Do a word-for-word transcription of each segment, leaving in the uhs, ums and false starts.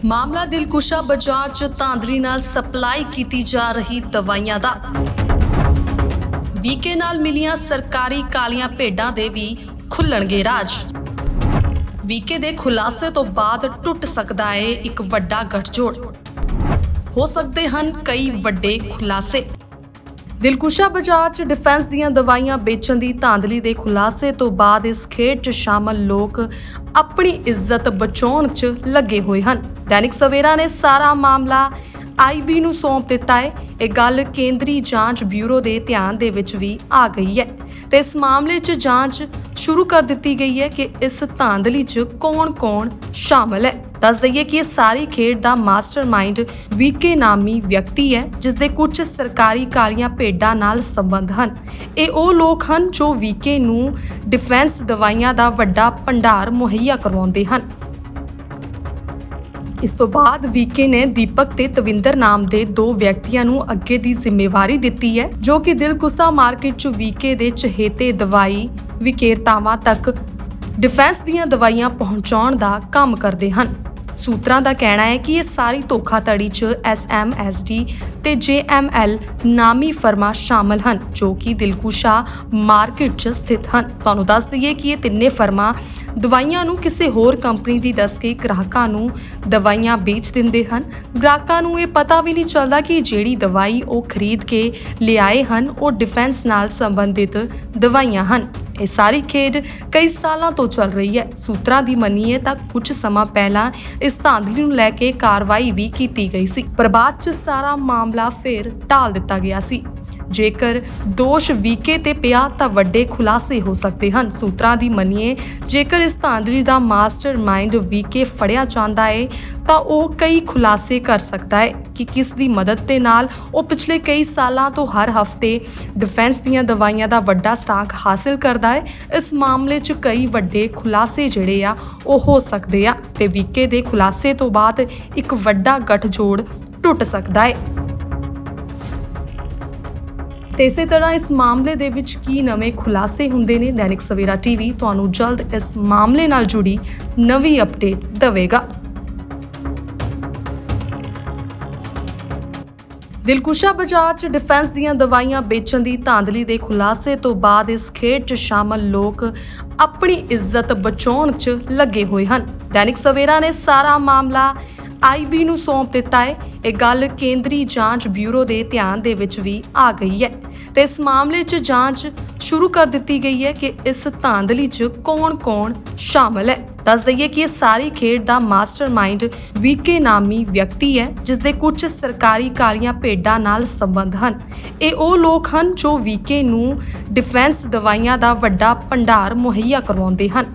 मामला दिलकुशा बाजार च धांधली नाल सप्लाई की जा रही दवाइयां दा। वीके नाल मिलियां सरकारी कालियां भेडां दे भी खुलणगे राज। वीके दे खुलासे तो बाद टुट सकदा है एक वड्डा गठजोड़, हो सकते हन कई वड्डे खुलासे। दिलकुशा बाजार च डिफेंस दीयां दवाइयां बेचण दी धांधली दे खुलासे तो बाद इस खेड च शामिल लोग अपनी इज्जत बचाउण च लगे हुए हन। दैनिक सवेरा ने सारा मामला आई बी नूं सौंप दिता है। यह गल केंद्री जांच ब्यूरो दे ध्यान दे विच भी आ गई है ते इस मामले च जांच शुरू कर दी गई है कि इस धांधली च कौन कौन शामिल है। दस दईए कि यह सारी खेड दा मास्टरमाइंड वीके नामी व्यक्ति है, जिसदे कुछ सरकारी कालियां भेडां नाल संबंध हन। ये वो लोग हन जो वीके नूं डिफेंस दवाइयां दा वड्डा भंडार मुहैया करवाउंदे हन। इस तो बाद वीके ने दीपक ते तविंदर नाम दे दो व्यक्तियों नूं अगे दी जिम्मेवारी दिती है, जो कि दिलकुशा मार्केट च वीके दे चहेते दवाई विक्रेतावां तक डिफेंस दीयां दवाइयां पहुंचाउण दा काम करदे हन। सूत्रां दा कहना है कि यह सारी धोखाधड़ी च एस एम एस डी ते जे एम एल नामी फर्मां शामिल हन, जो कि दिलकुशा मार्केट च स्थित हन। तुहानूं दस दईए कि यह तिन्ने फर्मां दवाइयां नूं किसी होर कंपनी दी दस के ग्राहकां नूं दवाइयां बेच दिंदे हन। ग्राहकां नूं यह पता भी नहीं चलदा कि जिहड़ी दवाई ओह खरीद के लिआए हन ओह डिफेंस नाल संबंधित दवाइयां हन। यह सारी खेड कई सालों तो चल रही है। सूत्रां दी मनीए तां कुछ समा पहला इस धांधली नूं लैके कार्रवाई भी की गई सी, पर बाद च सारा मामला फिर टाल दिता गया सी। जेकर दोष वीके ते पिया तां वड्डे खुलासे हो सकते हैं। सूत्रां दी मनीए जेकर इस धांधली दा मास्टरमाइंड वीके फड़िया जांदा है तां ओह कई खुलासे कर सकता है कि किस दी मदद दे नाल ओह पिछले कई सालां तो हर हफ्ते डिफेंस दीयां दवाइयां दा वड्डा स्टाक हासिल करदा है। इस मामले च कई वड्डे खुलासे जिहड़े आ ओह हो सकदे आ ते वीके दे खुलासे तो बाद एक वड्डा गठजोड़ टुट सकदा है। ते इसे तरह इस मामले दे विच की नवें खुलासे हुंदे ने, दैनिक सवेरा टीवी तुहानूं जल्द इस मामले नाल जुड़ी नवी अपडेट देवेगा। दिलकुशा बाजार च डिफेंस दीयां दवाइयां बेचण दी धांधली दे खुलासे तो बाद इस खेड च शामिल लोग अपनी इज्जत बचाउण च लगे हुए हन। दैनिक सवेरा ने सारा मामला आई बी नूं सौंप दिता है। यह गल केंद्री जांच ब्यूरो दे ध्यान दे विच भी आ गई है ते इस मामले च जांच शुरू कर दी गई है कि इस धांधली च कौन कौन शामिल है। दस दईए कि यह सारी खेड दा मास्टरमाइंड वीके नामी व्यक्ति है, जिसदे कुछ सरकारी कालियां भेडां नाल संबंध हन। ये वो लोग हन जो वीके नूं डिफेंस दवाइयां दा वड्डा भंडार मुहैया करवाउंदे हन।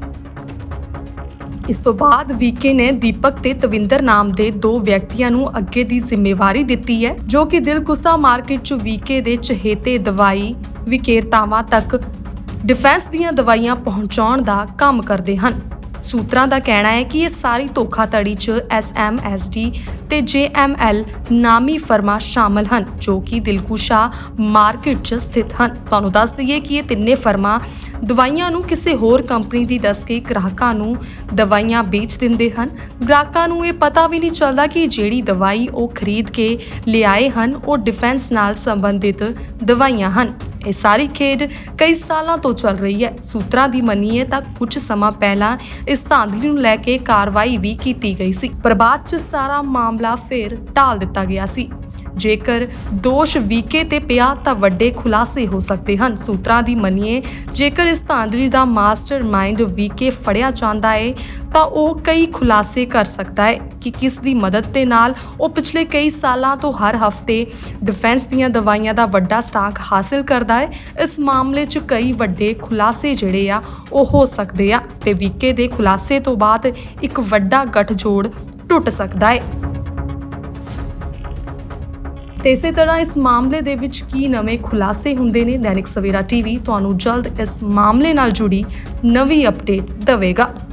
इस तो बाद वीके ने दीपक ते तविंदर नाम दे दो व्यक्तियों नूं अगे दी जिम्मेवारी दिती है, जो कि दिलकुशा मार्केट च वीके दे चहेते दवाई विक्रेतावां तक डिफेंस दीयां दवाइयां पहुंचाउण दा काम करदे हन। सूत्रां दा कहना है कि यह सारी धोखाधड़ी च एस एम एस डी ते जे एम एल नामी फर्मां शामिल हन, जो कि दिलकुशा मार्केट च स्थित हन। तुहानूं दस दईए कि यह तिन्ने फर्मां दवाइयां नूं किसी होर कंपनी दी दस के ग्राहकां नूं दवाइयां बेच दिंदे हन। ग्राहकां नूं यह पता भी नहीं चलदा कि जिहड़ी दवाई ओह खरीद के लिआए हन ओह डिफेंस नाल संबंधित दवाइयां हन। यह सारी खेड कई सालों तो चल रही है। सूत्रां दी मनीए तां कुछ समा पहला इस धांधली नूं लैके कार्रवाई भी की गई सी, पर बाद च सारा मामला फिर टाल दिता गया सी। जेकर दोष वीके ते पिया तां वड्डे खुलासे हो सकते हैं। सूत्रां दी मनीए जेकर इस धांधली दा मास्टरमाइंड वीके फड़िया जांदा है तां ओह कई खुलासे कर सकता है कि किस दी मदद दे नाल ओह पिछले कई सालां तो हर हफ्ते डिफेंस दीयां दवाइयां दा वड्डा स्टाक हासिल करदा है। इस मामले च कई वड्डे खुलासे जिहड़े आ ओह हो सकदे आ ते वीके दे खुलासे तो बाद एक वड्डा गठजोड़ टुट सकदा है। ते इसे तरह इस मामले दे विच की नवें खुलासे हुंदे ने, दैनिक सवेरा टीवी तुहानूं जल्द इस मामले नाल जुड़ी नवी अपडेट देवेगा।